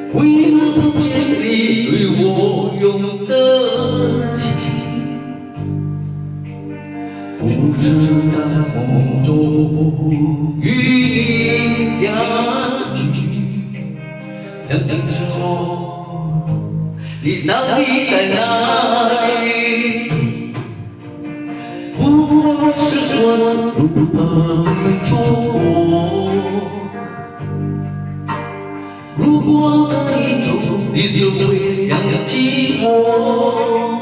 为何不见你对我用真情？不是在梦中与你相聚，两天之后，你到底在哪里？不是我如何回头？如果这一走，你就会想起我。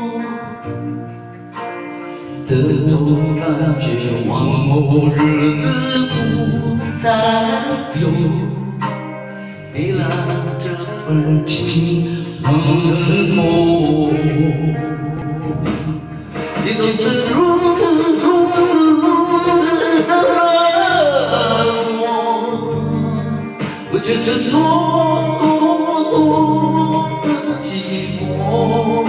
这种感觉，往后日子不再有。没了这份情，能成功。你总是如此的冷漠，我却是多的寂寞。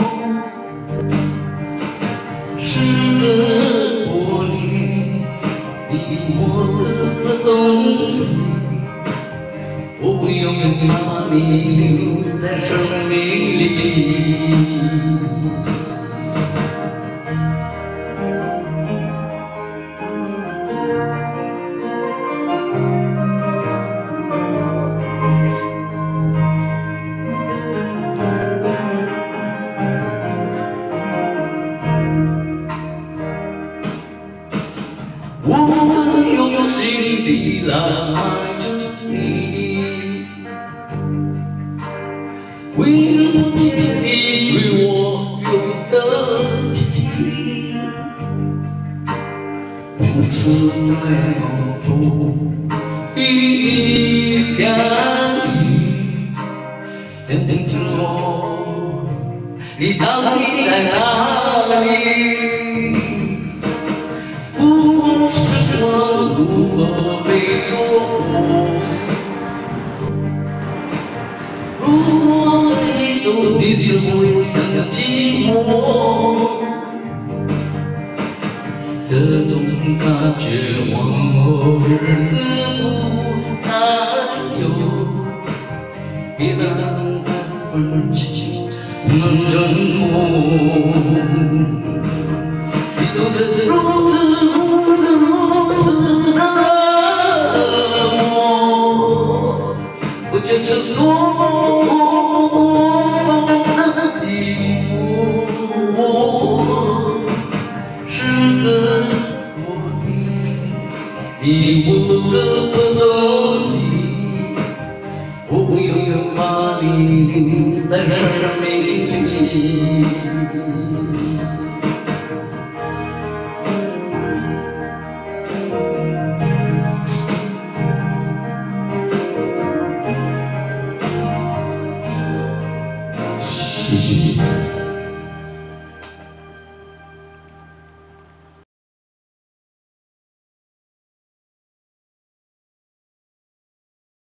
时隔多年，你我的东西，我会永远把你留在生命里。我曾用心地来爱着你，为了不见你对我有真情，不是在梦中与你相遇，两天之后，你到底在哪里？不是我如何被捉摸，如果最终你只会想起我，这种感觉往后日子不再有，别让这份情能成功。你总是如此的冷漠，我却是多的寂寞。时隔多年，你我的东西，我会永远把你留在生命里。谢谢。